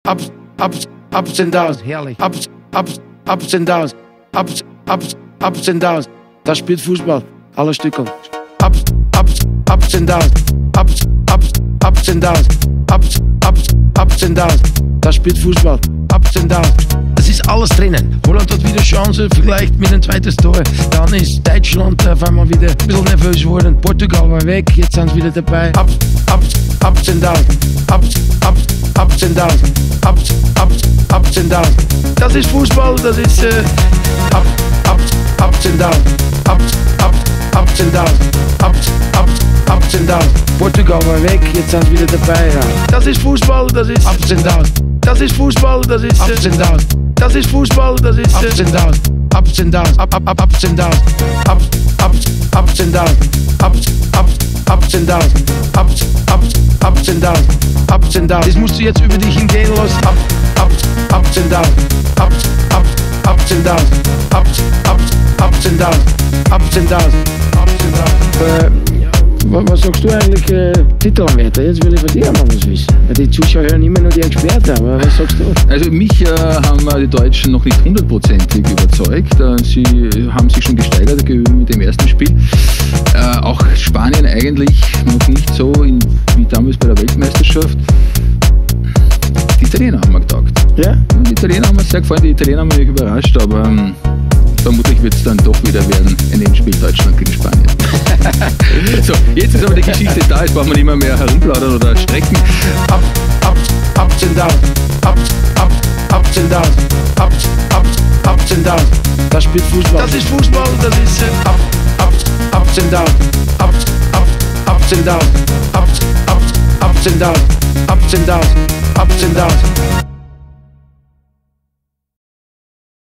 Ups, ups, ups and downs, herrlich. Ups, ups, ups and downs. Ups, ups, ups and downs. Das spielt Fußball, alle Stücke. Ups, ups, ups and downs. Ups, ups, ups and downs. Ups, ups, ups and downs. Das spielt Fußball, ups and downs. Das ist alles drinnen. Holland hat wieder Chance, vielleicht mit ein zweites Tor. Dann ist Deutschland auf einmal wieder ein bisschen nervös geworden. Portugal war weg, jetzt sind sie wieder dabei. Ups, ups, ups and downs. Ups, ups, ups and downs. Ups, ups, ups and downs. Das ist Fußball, das ist ups, ups, ups and downs. Ups, ups, ups and downs. Ups, ups, ups and downs. Portugal war weg, jetzt sind sie wieder dabei. Ja. Das ist Fußball, das ist ups and downs. Das ist Fußball, das ist ups and downs. Das ist Fußball, das ist ups and downs. Ups and downs, ups and downs. Ups, ups, ups and downs. Ups, ups, ups and downs. Ups, ups, ups and downs. Ups and downs. Das musst du jetzt über dich hingehen lassen. Ups, ups, ups and downs. Ups, ups, ups and downs. Ups, ups, ups and downs. Ups and downs. Ups and downs. Was sagst du eigentlich, Titelanwärter? Jetzt will ich von dir mal was wissen. Weil die Zuschauer hören immer nur die Experten, aber was sagst du? Also mich haben die Deutschen noch nicht 100%ig überzeugt. Sie haben sich schon gesteigert gegenüber mit dem ersten Spiel. Auch Spanien eigentlich noch nicht so wie damals bei der Weltmeisterschaft. Die Italiener haben mir getaugt. Ja? Die Italiener haben mir sehr gefallen, die Italiener haben mich überrascht, aber vermutlich wird es dann doch wieder werden, ein Endspiel Deutschland gegen Spanien. So, jetzt ist aber die Geschichte da, jetzt braucht man nicht mehr herumplaudern oder strecken. Ups, ups, ups and downs. Ups, ups, ups and downs. Ups, ups, ups and downs. Das spielt Fußball. Das ist Fußball, das ist ups, ups, ups and downs. Ups, ups, ups and downs. Ups, ups, ups and downs. Ups and downs, ups and downs.